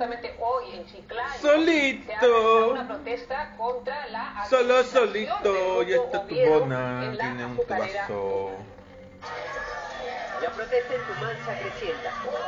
justamente hoy en Chiclayo Solito. se ha realizado una protesta contra la Solito, y esta tubona en la tiene un azucarera. tubazo. La protesta en Tumán se acrecienta.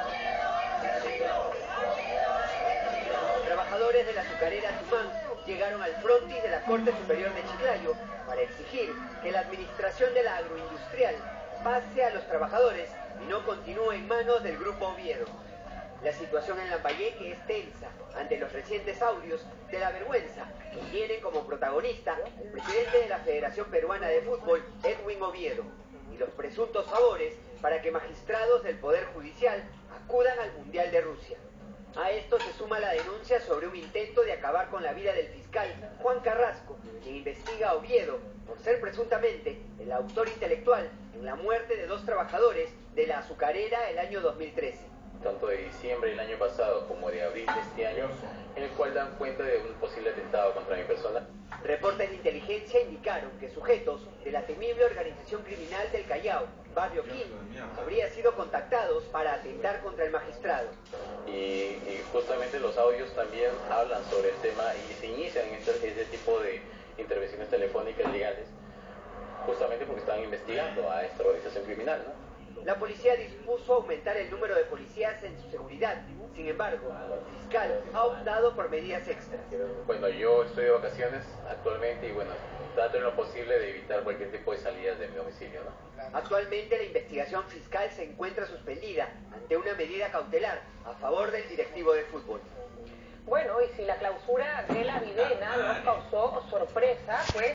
Trabajadores de la azucarera Tumán llegaron al frontis de la Corte Superior de Chiclayo para exigir que la administración de la agroindustrial pase a los trabajadores y no continúe en manos del Grupo Oviedo. La situación en Lambayeque es tensa ante los recientes audios de la vergüenza que tiene como protagonista el presidente de la Federación Peruana de Fútbol, Edwin Oviedo, y los presuntos favores para que magistrados del Poder Judicial acudan al Mundial de Rusia. A esto se suma la denuncia sobre un intento de acabar con la vida del fiscal Juan Carrasco, quien investiga a Oviedo por ser presuntamente el autor intelectual en la muerte de 2 trabajadores de la azucarera el año 2013. Tanto de diciembre del año pasado como de abril de este año, en el cual dan cuenta de un posible atentado contra mi persona. Reportes de inteligencia indicaron que sujetos de la temible organización criminal del Callao, Barrio Quim, habrían sido contactados para atentar contra el magistrado. Y justamente los audios también hablan sobre el tema y se inician este tipo de intervenciones telefónicas legales, justamente porque están investigando a esta organización criminal, ¿no? La policía dispuso aumentar el número de policías en su seguridad. Sin embargo, el fiscal ha optado por medidas extras. Bueno, yo estoy de vacaciones actualmente y bueno, trato en lo posible de evitar cualquier tipo de salidas de mi domicilio, ¿no? Actualmente la investigación fiscal se encuentra suspendida ante una medida cautelar a favor del directivo de fútbol. Bueno, y si la clausura de la Videna nos causó sorpresa, pues